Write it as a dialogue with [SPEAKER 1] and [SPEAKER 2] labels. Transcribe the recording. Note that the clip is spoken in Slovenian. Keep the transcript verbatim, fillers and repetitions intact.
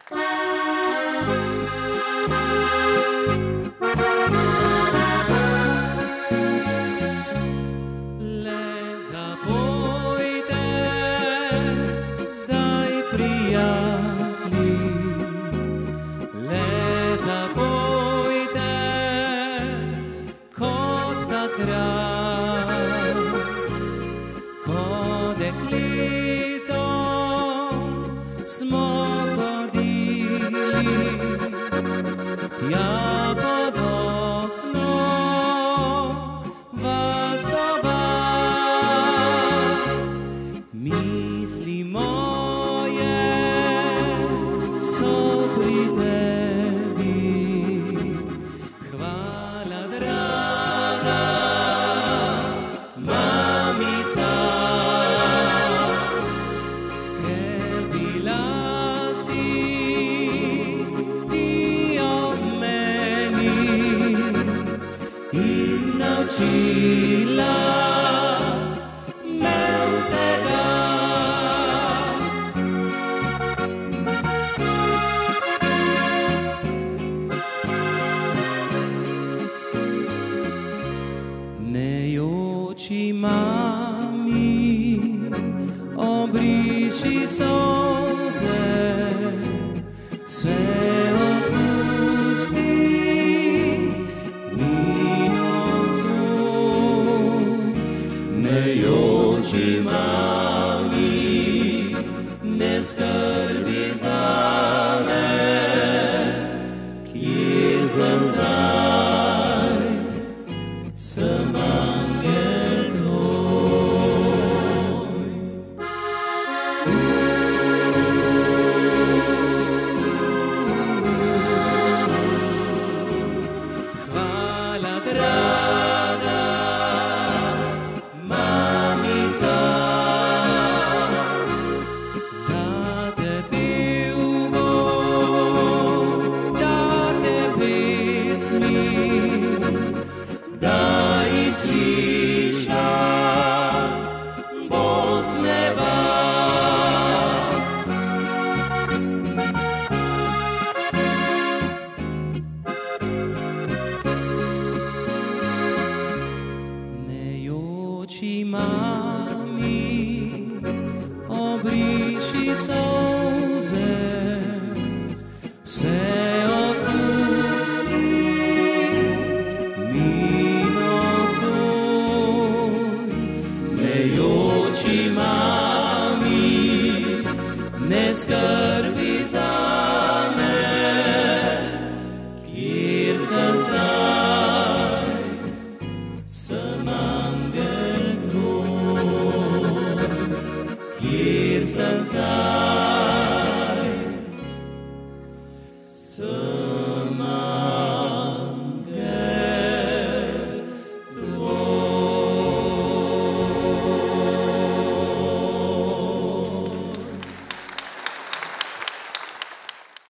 [SPEAKER 1] Ko dekletom smo hodili, ja pod oknom vasovat. Misli moje so pri tebi, hvala draga mamica. In naučila me vsega. Ne joči, mami, obriši solze, vse opusti. Ne joči, mami, ne skrbi zame, kjer sem zdaj, sem angel tvoj. Hvala draga slišat bo z neba. Ne joči, mami, obriši solze, vse odpusti. Ne joči, mami, ne skrbi zame, kjer sem zdaj, sem angel tvoj, kjer sem zdaj.